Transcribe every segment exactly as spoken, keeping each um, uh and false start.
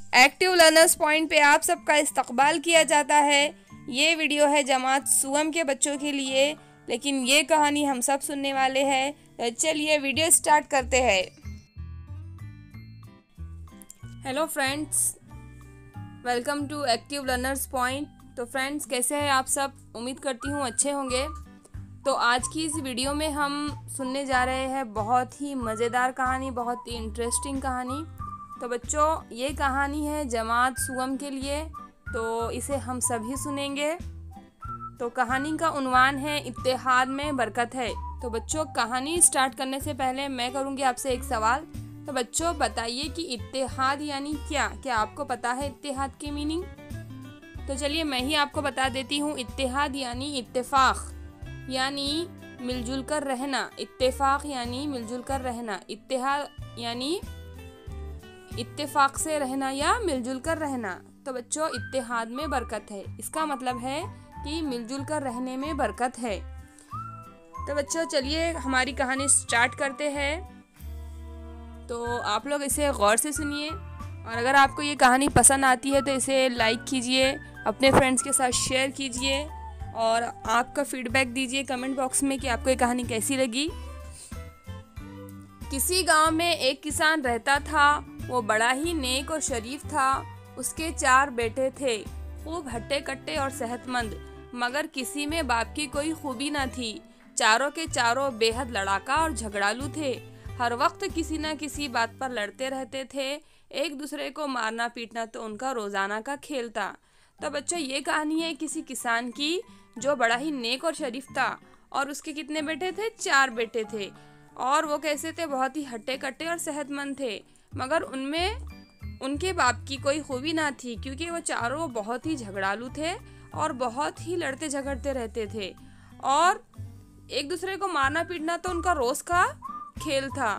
Active learners point पे आप सबका इस्तकबाल किया जाता है। ये वीडियो है जमात सुवम के बच्चों के लिए, लेकिन ये कहानी हम सब सुनने वाले हैं। तो चलिए वीडियो स्टार्ट करते हैं। Hello friends, welcome to active learners point. तो फ्रेंड्स, कैसे हैं आप सब? उम्मीद करती हूँ अच्छे होंगे। तो आज की इस वीडियो में हम सुनने जा रहे हैं बहुत ही मज़ेदार कहानी, बहुत ही इंटरेस्टिंग कहानी। तो बच्चों, ये कहानी है जमात सुवम के लिए, तो इसे हम सभी सुनेंगे। तो कहानी का उन्वान है इत्तेहाद में बरकत है। तो बच्चों, कहानी स्टार्ट करने से पहले मैं करूँगी आपसे एक सवाल। तो बच्चों बताइए कि इत्तेहाद यानी क्या? क्या आपको पता है इत्तेहाद की मीनिंग? तो चलिए मैं ही आपको बता देती हूँ। इत्तेहाद यानी इत्तेफाक, यानी मिलजुल कर रहना। इत्तेफाक यानी मिलजुल कर रहना। इत्तेहाद यानी इत्तेफाक से रहना या मिलजुल कर रहना। तो बच्चों, इत्तेहाद में बरकत है, इसका मतलब है कि मिलजुल कर रहने में बरकत है। तो बच्चों चलिए हमारी कहानी स्टार्ट करते हैं। तो आप लोग इसे गौर से सुनिए, और अगर आपको ये कहानी पसंद आती है तो इसे लाइक कीजिए, अपने फ्रेंड्स के साथ शेयर कीजिए और आपका फीडबैक दीजिए कमेंट बॉक्स में कि आपको ये कहानी कैसी लगी। किसी गांव में एक किसान रहता था। वो बड़ा ही नेक और शरीफ था। उसके चार बेटे थे, खूब हट्टे कट्टे और सेहतमंद, मगर किसी में बाप की कोई खूबी न थी। चारों के चारों बेहद लड़ाका और झगड़ालू थे। हर वक्त किसी न किसी बात पर लड़ते रहते थे। एक दूसरे को मारना पीटना तो उनका रोजाना का खेल था। तो बच्चों, ये कहानी है किसी किसान की जो बड़ा ही नेक और शरीफ था, और उसके कितने बेटे थे? चार बेटे थे। और वो कैसे थे? बहुत ही हट्टे कट्टे और सेहतमंद थे, मगर उनमें उनके बाप की कोई खूबी ना थी, क्योंकि वो चारों बहुत ही झगड़ालू थे और बहुत ही लड़ते झगड़ते रहते थे, और एक दूसरे को मारना पीटना तो उनका रोज का खेल था।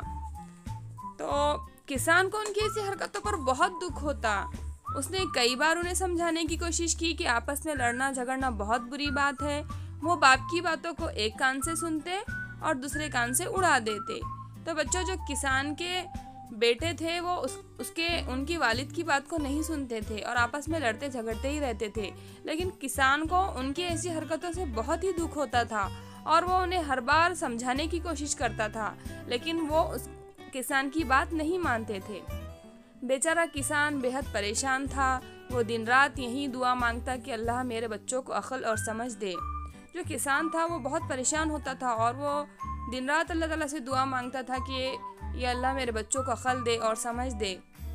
तो किसान को उनकी ऐसी हरकतों पर बहुत दुख होता। उसने कई बार उन्हें समझाने की कोशिश की कि आपस में लड़ना झगड़ना बहुत बुरी बात है। वो बाप की बातों को एक कान से सुनते और दूसरे कान से उड़ा देते। तो बच्चों, जो किसान के बेटे थे वो उस, उसके उनकी वालिद की बात को नहीं सुनते थे और आपस में लड़ते झगड़ते ही रहते थे। लेकिन किसान को उनकी ऐसी हरकतों से बहुत ही दुख होता था, और वो उन्हें हर बार समझाने की कोशिश करता था, लेकिन वो उस किसान की बात नहीं मानते थे। बेचारा किसान बेहद परेशान था। वो दिन रात यही दुआ मांगता कि अल्लाह मेरे बच्चों को अक्ल और समझ दे। जो किसान था वो बहुत परेशान होता था, और वो दिन रात अल्लाह ताला से दुआ मांगता था कि ये अल्लाह मेरे बच्चों को अक्ल दे और समझ दे।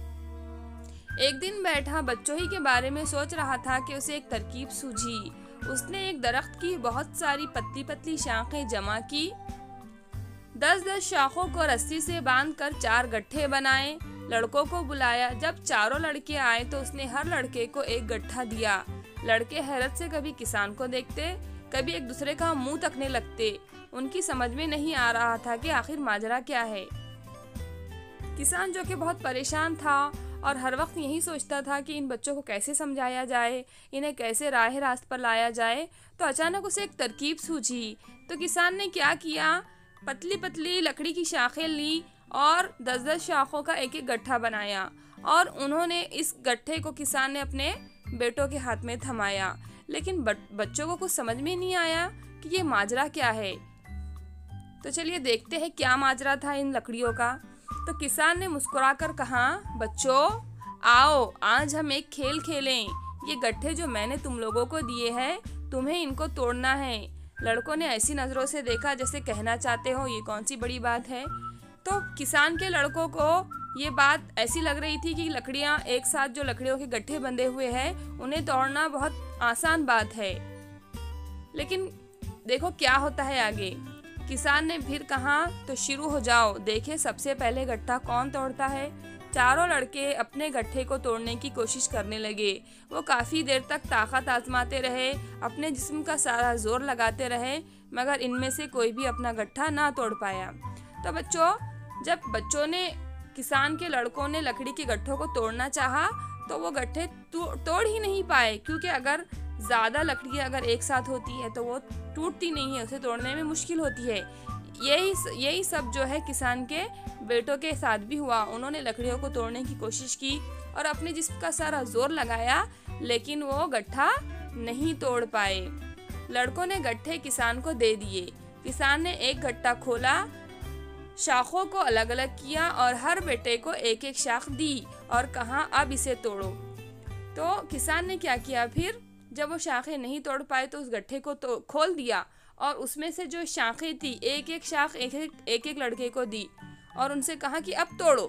एक दिन बैठा बच्चों ही के बारे में सोच रहा था कि उसे एक तरकीब सूझी। उसने एक दरख्त की बहुत सारी पतली पतली शाखें जमा की, दस दस शाखों को रस्सी से बांधकर चार गट्ठे बनाए। लड़कों को बुलाया। जब चारों लड़के आए तो उसने हर लड़के को एक गट्ठा दिया। लड़के हैरत से कभी किसान को देखते, कभी एक दूसरे का मुंह तकने लगते। उनकी समझ में नहीं आ रहा था कि आखिर माजरा क्या है। किसान, जो कि बहुत परेशान था और हर वक्त यही सोचता था कि इन बच्चों को कैसे समझाया जाए, इन्हें कैसे राह रास्त पर लाया जाए, तो अचानक उसे एक तरकीब सूझी। तो किसान ने क्या किया? पतली पतली लकड़ी की शाखें ली और दस दस शाखों का एक एक गट्ठा बनाया, और उन्होंने इस गट्ठे को किसान ने अपने बेटों के हाथ में थमाया। लेकिन बच्चों को कुछ समझ में नहीं आया कि ये माजरा क्या है। तो चलिए देखते हैं क्या माजरा था इन लकड़ियों का। तो किसान ने मुस्कुराकर कहा, बच्चों आओ, आज हम एक खेल खेलें। ये गट्ठे जो मैंने तुम लोगों को दिए हैं, तुम्हें इनको तोड़ना है। लड़कों ने ऐसी नज़रों से देखा जैसे कहना चाहते हो ये कौन सी बड़ी बात है। तो किसान के लड़कों को ये बात ऐसी लग रही थी कि लकड़ियाँ एक साथ जो लकड़ियों के गट्ठे बंधे हुए हैं उन्हें तोड़ना बहुत आसान बात है। लेकिन देखो क्या होता है आगे। किसान ने फिर कहा, तो शुरू हो जाओ, देखे सबसे पहले गट्ठा कौन तोड़ता है। चारों लड़के अपने गट्ठे को तोड़ने की कोशिश करने लगे। वो काफ़ी देर तक ताकत आजमाते रहे, अपने जिस्म का सारा जोर लगाते रहे, मगर इनमें से कोई भी अपना गट्ठा ना तोड़ पाया। तो बच्चों, जब बच्चों ने किसान के लड़कों ने लकड़ी के गट्ठों को तोड़ना चाहा तो वो गट्ठे तोड़ ही नहीं पाए, क्योंकि अगर ज़्यादा लकड़ियाँ अगर एक साथ होती है तो वो टूटती नहीं है, उसे तोड़ने में मुश्किल होती है। यही यही सब जो है किसान के बेटों के साथ भी हुआ। उन्होंने लकड़ियों को तोड़ने की कोशिश की और अपने जिस्म का सारा जोर लगाया, लेकिन वो गट्ठा नहीं तोड़ पाए। लड़कों ने गट्ठे किसान को दे दिए। किसान ने एक गट्ठा खोला, शाखों को अलग अलग किया और हर बेटे को एक एक शाख दी और कहा अब इसे तोड़ो। तो किसान ने क्या किया, फिर जब वो शाखें नहीं तोड़ पाए तो उस गट्ठे को तो खोल दिया और उसमें से जो शाखें थी एक एक शाख एक एक, एक एक लड़के को दी और उनसे कहा कि अब तोड़ो।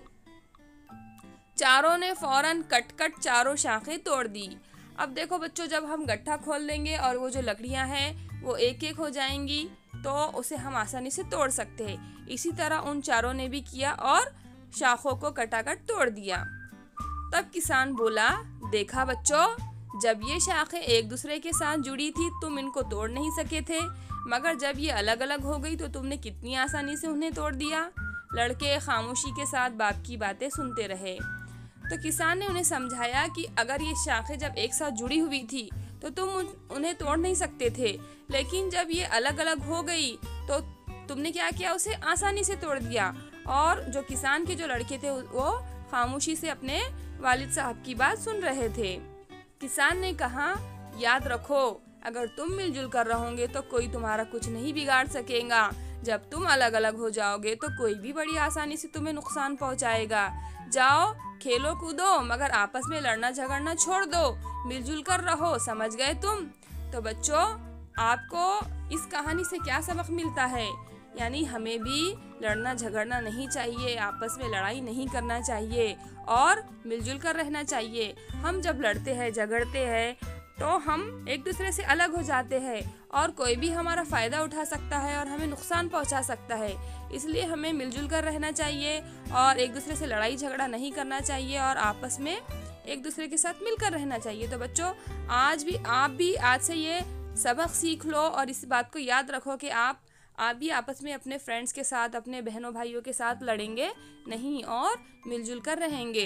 चारों ने फौरन कट कट चारों शाखें तोड़ दी। अब देखो बच्चों, जब हम गट्ठा खोल देंगे और वो जो लकड़ियां हैं वो एक एक हो जाएंगी तो उसे हम आसानी से तोड़ सकते हैं। इसी तरह उन चारों ने भी किया और शाखों को कटाकट तोड़ दिया। तब किसान बोला, देखा बच्चों, जब ये शाखें एक दूसरे के साथ जुड़ी थी तुम इनको तोड़ नहीं सके थे, मगर जब ये अलग अलग हो गई तो तुमने कितनी आसानी से उन्हें तोड़ दिया। लड़के खामोशी के साथ बाप की बातें सुनते रहे। तो किसान ने उन्हें समझाया कि अगर ये शाखें जब एक साथ जुड़ी हुई थी तो तुम उन्हें तोड़ नहीं सकते थे, लेकिन जब ये अलग अलग हो गई तो तुमने क्या किया, उसे आसानी से तोड़ दिया। और जो किसान के जो लड़के थे वो खामोशी से अपने वालिद साहब की बात सुन रहे थे। किसान ने कहा, याद रखो, अगर तुम मिलजुल कर रहोगे तो कोई तुम्हारा कुछ नहीं बिगाड़ सकेगा। जब तुम अलग अलग हो जाओगे तो कोई भी बड़ी आसानी से तुम्हें नुकसान पहुंचाएगा। जाओ खेलो कूदो, मगर आपस में लड़ना झगड़ना छोड़ दो, मिलजुल कर रहो, समझ गए तुम। तो बच्चों, आपको इस कहानी से क्या सबक मिलता है? यानी हमें भी लड़ना झगड़ना नहीं चाहिए, आपस में लड़ाई नहीं करना चाहिए और मिलजुल कर रहना चाहिए। हम जब लड़ते हैं झगड़ते हैं तो हम एक दूसरे से अलग हो जाते हैं और कोई भी हमारा फ़ायदा उठा सकता है और हमें नुकसान पहुंचा सकता है। इसलिए हमें मिलजुल कर रहना चाहिए और एक दूसरे से लड़ाई झगड़ा नहीं करना चाहिए और आपस में एक दूसरे के साथ मिलकर रहना चाहिए। तो बच्चों, आज भी आप भी आज से ये सबक सीख लो और इस बात को याद रखो कि आप आप भी आपस में अपने फ्रेंड्स के साथ, अपने बहनों भाइयों के साथ लड़ेंगे नहीं और मिलजुल कर रहेंगे।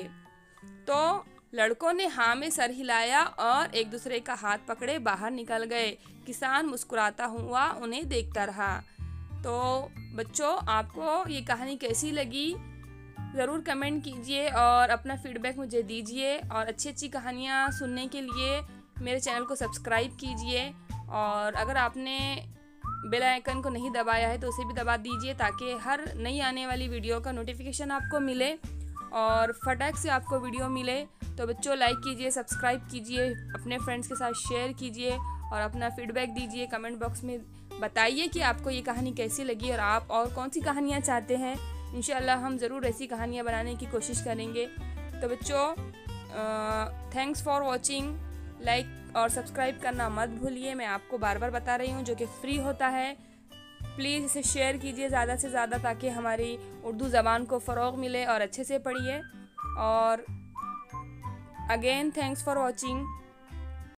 तो लड़कों ने हाँ में सर हिलाया और एक दूसरे का हाथ पकड़े बाहर निकल गए। किसान मुस्कुराता हुआ उन्हें देखता रहा। तो बच्चों, आपको ये कहानी कैसी लगी ज़रूर कमेंट कीजिए और अपना फीडबैक मुझे दीजिए। और अच्छी अच्छी कहानियाँ सुनने के लिए मेरे चैनल को सब्सक्राइब कीजिए और अगर आपने बेल आइकन को नहीं दबाया है तो उसे भी दबा दीजिए ताकि हर नई आने वाली वीडियो का नोटिफिकेशन आपको मिले और फटाक से आपको वीडियो मिले। तो बच्चों, लाइक कीजिए, सब्सक्राइब कीजिए, अपने फ्रेंड्स के साथ शेयर कीजिए और अपना फीडबैक दीजिए। कमेंट बॉक्स में बताइए कि आपको ये कहानी कैसी लगी और आप और कौन सी कहानियाँ चाहते हैं। इंशाल्लाह हम ज़रूर ऐसी कहानियाँ बनाने की कोशिश करेंगे। तो बच्चों, थैंक्स फॉर वॉचिंग। लाइक और सब्सक्राइब करना मत भूलिए। मैं आपको बार बार बता रही हूँ, जो कि फ्री होता है। प्लीज़ इसे शेयर कीजिए ज़्यादा से ज़्यादा ताकि हमारी उर्दू ज़बान को फ़रोग़ मिले और अच्छे से पढ़िए। और अगेन थैंक्स फॉर वॉचिंग।